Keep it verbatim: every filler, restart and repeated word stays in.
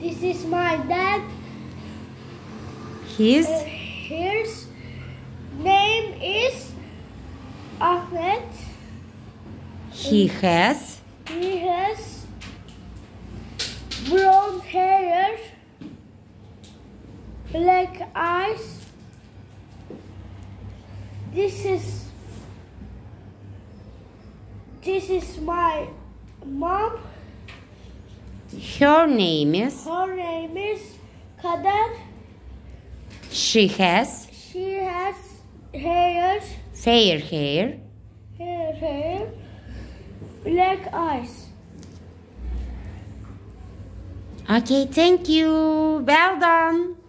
This is my dad. His Uh, his name is Ahmed. he has He has brown hair, black eyes. This is this is my mom. her name is Her name is Kader. she has She has hair, fair hair. hair, hair, black eyes. Okay, thank you. Well done.